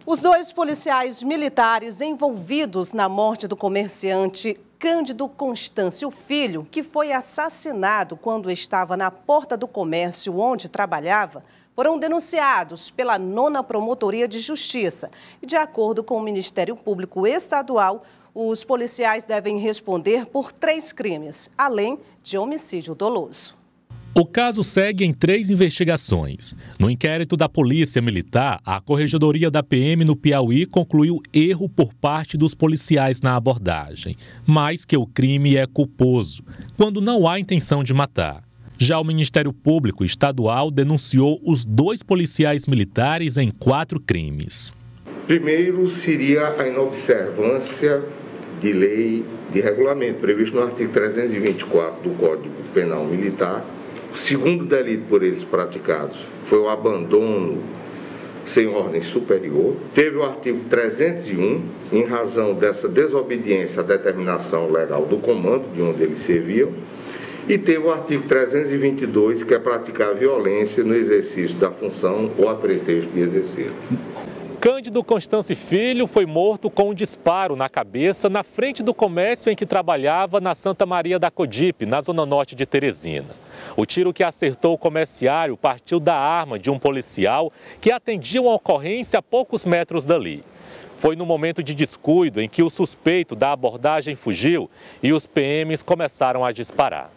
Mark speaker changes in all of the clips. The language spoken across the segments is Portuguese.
Speaker 1: Os dois policiais militares envolvidos na morte do comerciante Cândido Constâncio Filho, que foi assassinado quando estava na porta do comércio onde trabalhava, foram denunciados pela 9ª Promotoria de Justiça. E, de acordo com o Ministério Público Estadual, os policiais devem responder por 3 crimes, além de homicídio doloso.
Speaker 2: O caso segue em 3 investigações. No inquérito da Polícia Militar, a Corregedoria da PM no Piauí concluiu erro por parte dos policiais na abordagem, mas que o crime é culposo, quando não há intenção de matar. Já o Ministério Público Estadual denunciou os 2 policiais militares em 4 crimes.
Speaker 3: Primeiro seria a inobservância de lei de regulamento previsto no artigo 324 do Código Penal Militar. O segundo delito por eles praticados foi o abandono sem ordem superior. Teve o artigo 301, em razão dessa desobediência à determinação legal do comando de onde eles serviam. E teve o artigo 322, que é praticar violência no exercício da função ou a pretexto de exercer.
Speaker 2: Cândido Constâncio Filho foi morto com um disparo na cabeça na frente do comércio em que trabalhava na Santa Maria da Codipe, na zona norte de Teresina. O tiro que acertou o comerciário partiu da arma de um policial que atendia uma ocorrência a poucos metros dali. Foi no momento de descuido em que o suspeito da abordagem fugiu e os PMs começaram a disparar.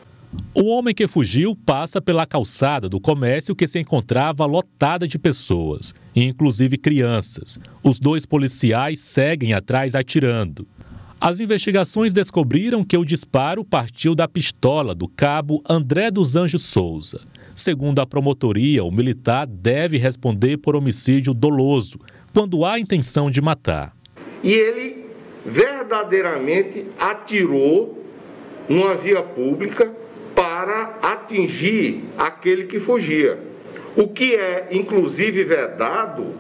Speaker 2: O homem que fugiu passa pela calçada do comércio que se encontrava lotada de pessoas, inclusive crianças. Os 2 policiais seguem atrás atirando. As investigações descobriram que o disparo partiu da pistola do cabo André dos Anjos Souza. Segundo a promotoria, o militar deve responder por homicídio doloso, quando há intenção de matar.
Speaker 3: E ele verdadeiramente atirou numa via pública para atingir aquele que fugia. O que é, inclusive, vedado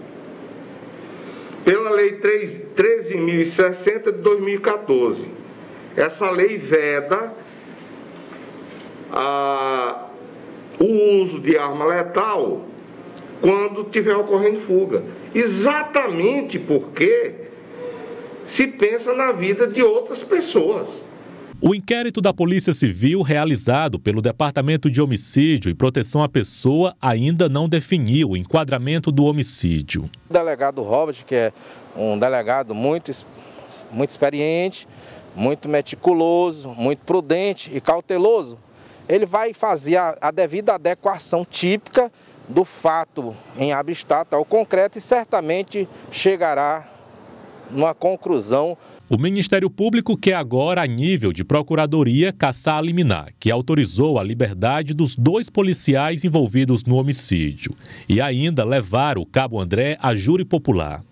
Speaker 3: pela Lei 13.060 de 2014. Essa lei veda o uso de arma letal quando tiver ocorrendo fuga. Exatamente porque se pensa na vida de outras pessoas.
Speaker 2: O inquérito da Polícia Civil, realizado pelo Departamento de Homicídio e Proteção à Pessoa, ainda não definiu o enquadramento do homicídio.
Speaker 4: O delegado Robert, que é um delegado muito experiente, muito meticuloso, muito prudente e cauteloso, ele vai fazer a devida adequação típica do fato em abstrato ao concreto e certamente chegará numa conclusão.
Speaker 2: O Ministério Público quer agora, a nível de Procuradoria, cassar a liminar, que autorizou a liberdade dos 2 policiais envolvidos no homicídio, e ainda levar o cabo André a júri popular.